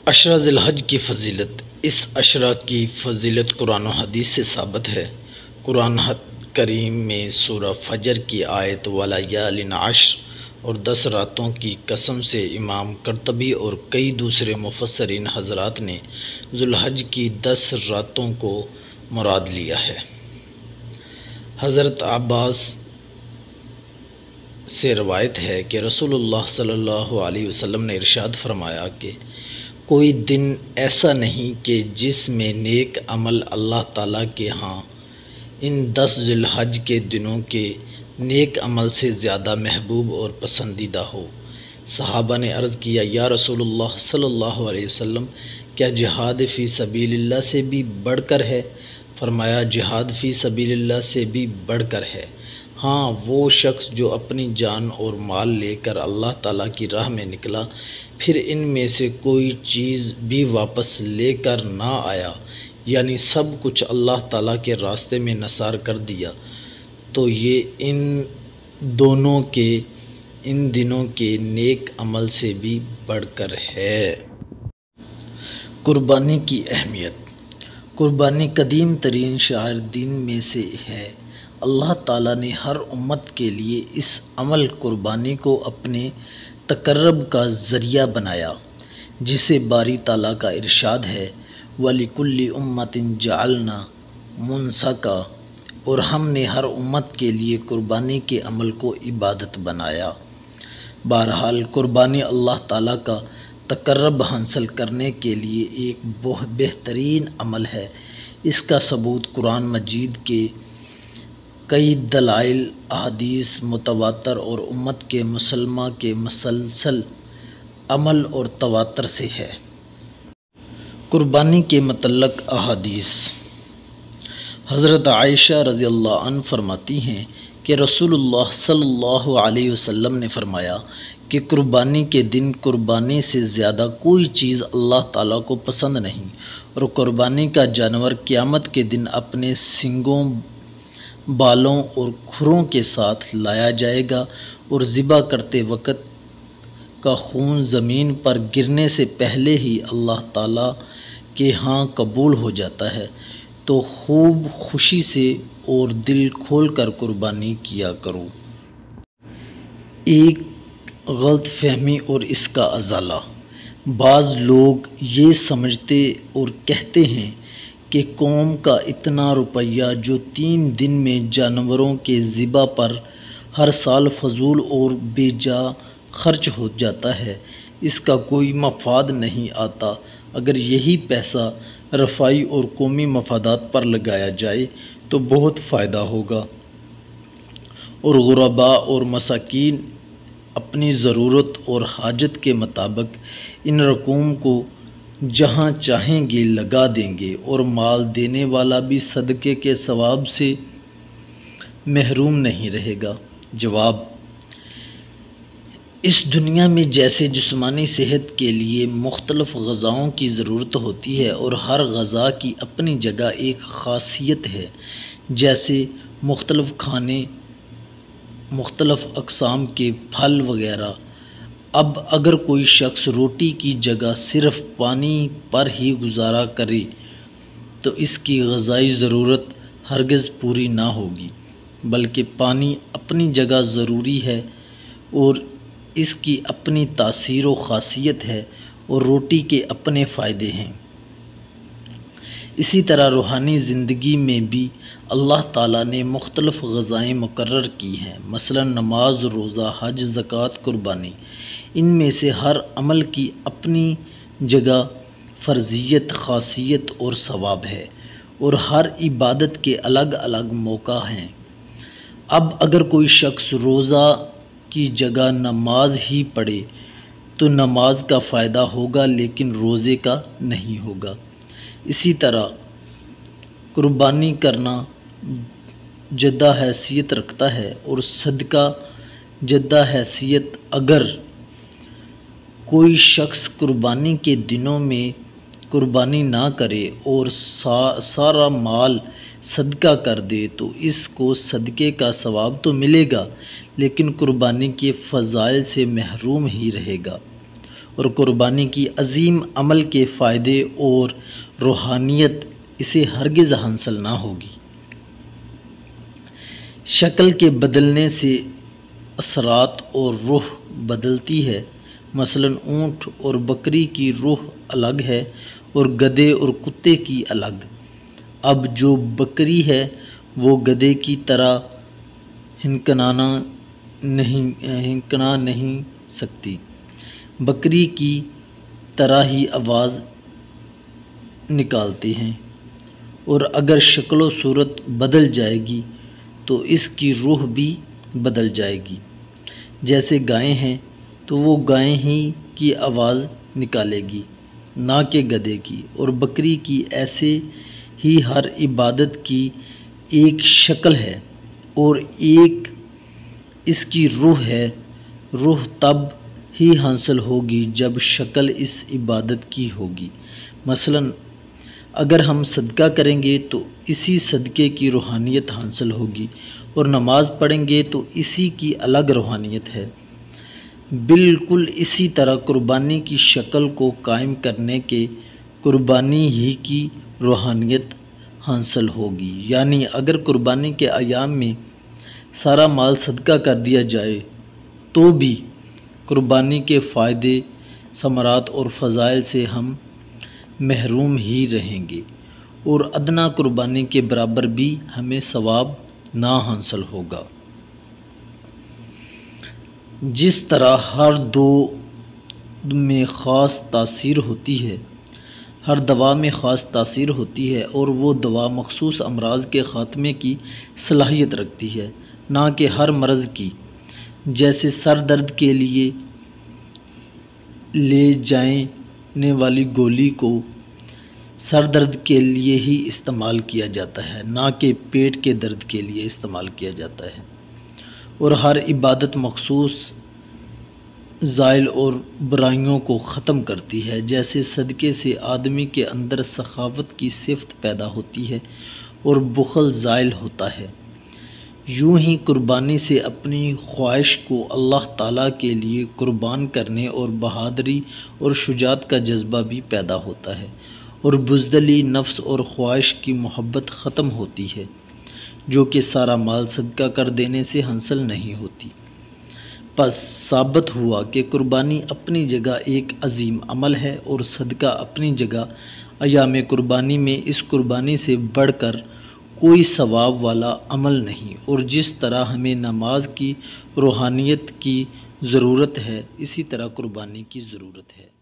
عشرہ ذی الحج کی فضیلت۔ اس عشرہ کی فضیلت قرآن و حدیث سے ثابت ہے۔ قرآن کریم میں سورہ فجر کی آیت وَلَيَالٍ عَشْرٍ اور 10 راتوں کی قسم سے امام قرطبی اور کئی دوسرے مفسرین حضرات نے ذی الحج کی 10 راتوں کو مراد لیا ہے۔ حضرت عباس سے روایت ہے کہ رسول اللہ صلی اللہ علیہ وسلم نے ارشاد فرمایا کہ کوئی دن ایسا نہیں کہ جس میں نیک عمل اللہ تعالیٰ کے ہاں ان 10 ذی الحج کے دنوں کے نیک عمل سے زیادہ محبوب اور پسندیدہ ہو۔ صحابہ نے عرض کیا یا رسول اللہ صلی اللہ علیہ وسلم، کیا جہاد فی سبیل اللہ سے بھی بڑھ کر ہے؟ فرمایا جہاد فی سبیل اللہ سے بھی بڑھ کر ہے، ہاں وہ شخص جو اپنی جان اور مال لے کر اللہ تعالیٰ کی راہ میں نکلا، پھر ان میں سے کوئی چیز بھی واپس لے کر نہ آیا، یعنی سب کچھ اللہ تعالیٰ کے راستے میں نثار کر دیا، تو یہ ان دنوں کے نیک عمل سے بھی بڑھ کر ہے۔ قربانی کی اہمیت۔ قربانی قدیم ترین شعائر دین میں سے ہے۔ اللہ تعالیٰ نے ہر امت کے لیے اس عمل قربانی کو اپنے تقرب کا ذریعہ بنایا، جسے باری تعالیٰ کا ارشاد ہے وَلِكُلِّ أُمَّةٍ جَعَلْنَا مَنسَكًا، اور ہم نے ہر امت کے لیے قربانی کے عمل کو عبادت بنایا۔ بہرحال قربانی اللہ تعالیٰ کا تقرب حاصل کرنے کے لیے ایک بہترین عمل ہے۔ اس کا ثبوت قرآن مجید کے کئی دلائل، احادیث متواتر اور امت کے مسلمہ کے مسلسل عمل اور تواتر سے ہے۔ قربانی کے متعلق احادیث۔ حضرت عائشہ رضی اللہ عنہ فرماتی ہیں کہ رسول اللہ صلی اللہ علیہ وسلم نے فرمایا کہ قربانی کے دن قربانی سے زیادہ کوئی چیز اللہ تعالیٰ کو پسند نہیں، اور قربانی کا جانور قیامت کے دن اپنے سینگوں، بالوں اور کھروں کے ساتھ لایا جائے گا، اور ذبح کرتے وقت کا خون زمین پر گرنے سے پہلے ہی اللہ تعالیٰ کے ہاں قبول ہو جاتا ہے، تو خوب خوشی سے اور دل کھول کر قربانی کیا کرو۔ ایک غلط فہمی اور اس کا ازالہ۔ بعض لوگ یہ سمجھتے اور کہتے ہیں کہ قوم کا اتنا روپیہ جو 3 دن میں جانوروں کے ذبح پر ہر سال فضول اور بے جا خرچ ہو جاتا ہے، اس کا کوئی مفاد نہیں آتا۔ اگر یہی پیسہ رفاہی اور قومی مفادات پر لگایا جائے تو بہت فائدہ ہوگا، اور غرباء اور مساکین اپنی ضرورت اور حاجت کے مطابق ان رقوم کو جہاں چاہیں گے لگا دیں گے، اور مال دینے والا بھی صدقے کے ثواب سے محروم نہیں رہے گا۔ جواب: اس دنیا میں جیسے جسمانی صحت کے لیے مختلف غذاؤں کی ضرورت ہوتی ہے، اور ہر غذا کی اپنی جگہ ایک خاصیت ہے، جیسے مختلف کھانے، مختلف اقسام کے پھل وغیرہ، اب اگر کوئی شخص روٹی کی جگہ صرف پانی پر ہی گزارا کرے تو اس کی غذائی ضرورت ہرگز پوری نہ ہوگی، بلکہ پانی اپنی جگہ ضروری ہے اور اس کی اپنی تاثیر و خاصیت ہے، اور روٹی کے اپنے فائدے ہیں۔ اسی طرح روحانی زندگی میں بھی اللہ تعالیٰ نے مختلف غذائیں مقرر کی ہیں، مثلا نماز، روزہ، حج، زکوٰۃ، قربانی۔ ان میں سے ہر عمل کی اپنی جگہ فرضیت، خاصیت اور ثواب ہے، اور ہر عبادت کے الگ الگ موقع ہیں۔ اب اگر کوئی شخص روزہ کی جگہ نماز ہی پڑھے تو نماز کا فائدہ ہوگا لیکن روزے کا نہیں ہوگا۔ اسی طرح قربانی کرنا جدہ حیثیت رکھتا ہے، اور صدقہ جدہ حیثیت۔ اگر کوئی شخص قربانی کے دنوں میں قربانی نہ کرے اور سارا مال صدقہ کر دے تو اس کو صدقے کا ثواب تو ملے گا، لیکن قربانی کے فضائل سے محروم ہی رہے گا، اور قربانی کی عظیم عمل کے فائدے اور روحانیت اسے ہرگز حاصل نہ ہوگی۔ شکل کے بدلنے سے اثرات اور روح بدلتی ہے، مثلا اونٹ اور بکری کی روح الگ ہے اور گدھے اور کتے کی الگ۔ اب جو بکری ہے وہ گدھے کی طرح ہنکنا نہیں سکتی، بکری کی طرح ہی آواز نکالتے ہیں، اور اگر شکل و صورت بدل جائے گی تو اس کی روح بھی بدل جائے گی۔ جیسے گائیں ہیں تو وہ گائیں ہی کی آواز نکالے گی، نہ کہ گدھے کی، اور بکری کی۔ ایسے ہی ہر عبادت کی ایک شکل ہے اور ایک اس کی روح ہے۔ روح تب ہی حاصل ہوگی جب شکل اس عبادت کی ہوگی۔ مثلا اگر ہم صدقہ کریں گے تو اسی صدقے کی روحانیت حاصل ہوگی، اور نماز پڑھیں گے تو اسی کی الگ روحانیت ہے۔ بالکل اسی طرح قربانی کی شکل کو قائم کرنے کے قربانی ہی کی روحانیت حاصل ہوگی۔ یعنی اگر قربانی کے ایام میں سارا مال صدقہ کر دیا جائے تو بھی قربانی کے فائدے، ثمرات اور فضائل سے ہم محروم ہی رہیں گے، اور ادنیٰ قربانی کے برابر بھی ہمیں ثواب نہ حاصل ہوگا۔ جس طرح ہر دوا میں خاص تاثیر ہوتی ہے اور وہ دوا مخصوص امراض کے خاتمے کی صلاحیت رکھتی ہے، نہ کہ ہر مرض کی۔ جیسے سر درد کے لیے لے جانے والی گولی کو سر درد کے لیے ہی استعمال کیا جاتا ہے، نہ کہ پیٹ کے درد کے لیے استعمال کیا جاتا ہے، اور ہر عبادت مخصوص ذائل اور برائیوں کو ختم کرتی ہے۔ جیسے صدقے سے آدمی کے اندر سخاوت کی صفت پیدا ہوتی ہے اور بخل زائل ہوتا ہے، یوں ہی قربانی سے اپنی خواہش کو اللہ تعالیٰ کے لیے قربان کرنے اور بہادری اور شجاعت کا جذبہ بھی پیدا ہوتا ہے، اور بزدلی، نفس اور خواہش کی محبت ختم ہوتی ہے، جو کہ سارا مال صدقہ کر دینے سے حاصل نہیں ہوتی۔ پس ثابت ہوا کہ قربانی اپنی جگہ ایک عظیم عمل ہے، اور صدقہ اپنی جگہ ایام قربانی میں اس قربانی سے بڑھ کر کوئی ثواب والا عمل نہیں۔ اور جس طرح ہمیں نماز کی روحانیت کی ضرورت ہے، اسی طرح قربانی کی ضرورت ہے۔